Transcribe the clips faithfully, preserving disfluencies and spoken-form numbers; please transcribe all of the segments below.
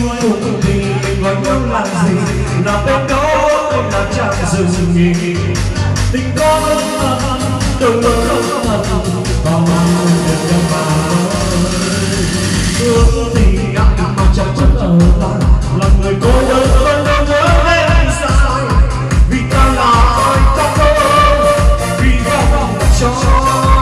cùng thì mình gọi nhau là gì, là bên đó hay là chẳng dừng nghỉ. Tình có thật đừng không thật vào được em vào ước thì ngại mà chẳng chất ở lại là người cô đơn vẫn đâu nhớ em sai vì ta là ai ta đâu vì vòng cho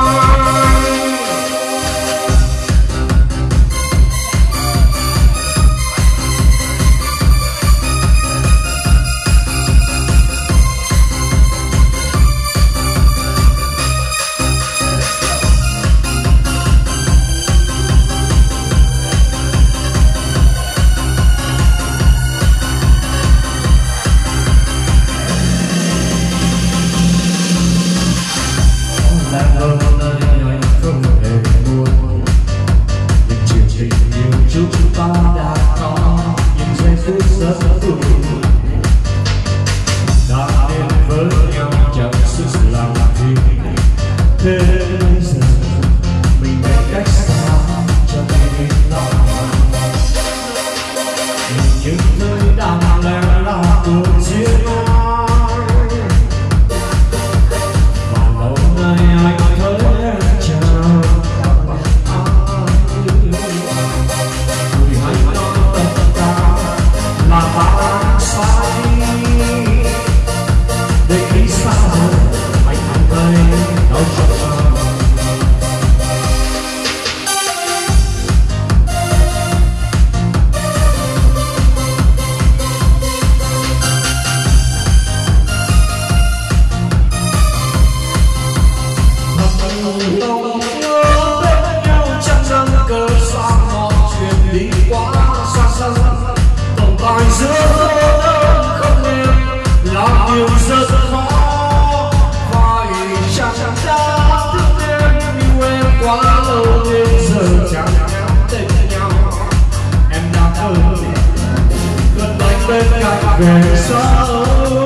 về sau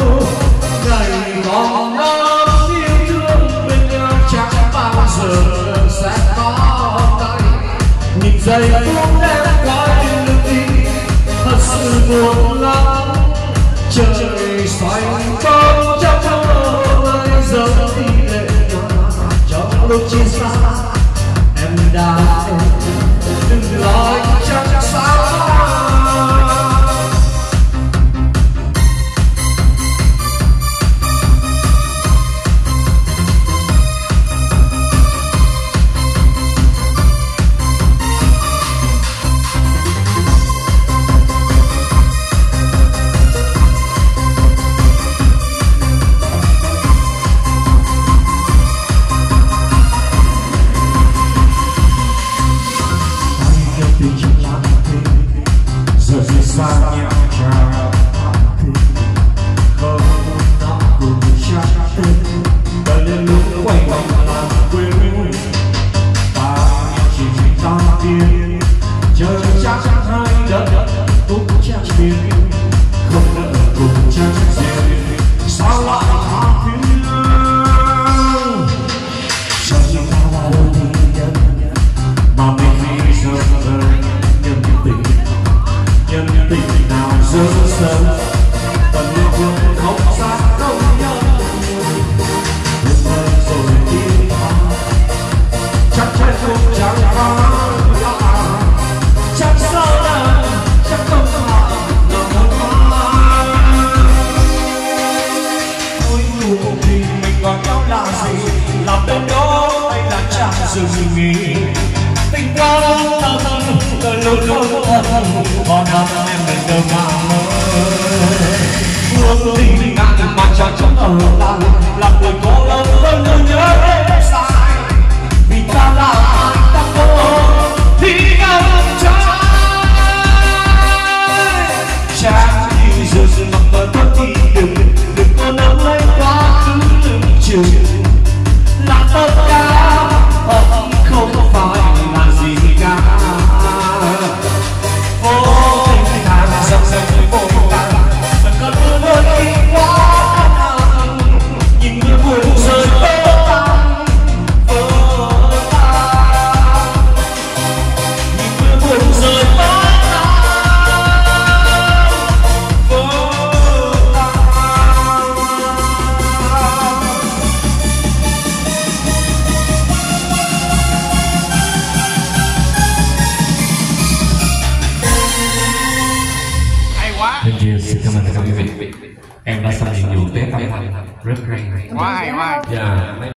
ngày còn năm yêu thương bên nhau chẳng bao giờ sẽ có tay nhìn giây phút em qua đường đi thật sự buồn lắm trời xoay bóng trong mơ ai giấu đi lệ nhòa trong lúc chia xa em đã đừng nói chẳng sao. Tình qua ta thân, đời luôn luôn thân, còn năm em mình đâu mà mơ. Phương tình ngàn mà chẳng chẳng ở lại, là người cô đơn vẫn luôn nhớ em sai. Vì ta là ai ta cô, thì em trai. Chẳng như giờ sự mặc bờ tôi thì đừng, đừng có nắm lấy quá khứ đừng chừng. Là tất cả, không phải là gì cả. Vô tình thang dòng dòng vô tàn, vẫn còn mưa đôi khi quá nặng. Nhìn như buồn rơi vỡ tan, vỡ tan. Nhìn như buồn rơi vỡ tan. Thank you, xin cảm ơn các quý vị. Em đã xong nhiệm vụ test âm thanh rất hay. Quá hay, quá hay. Dạ.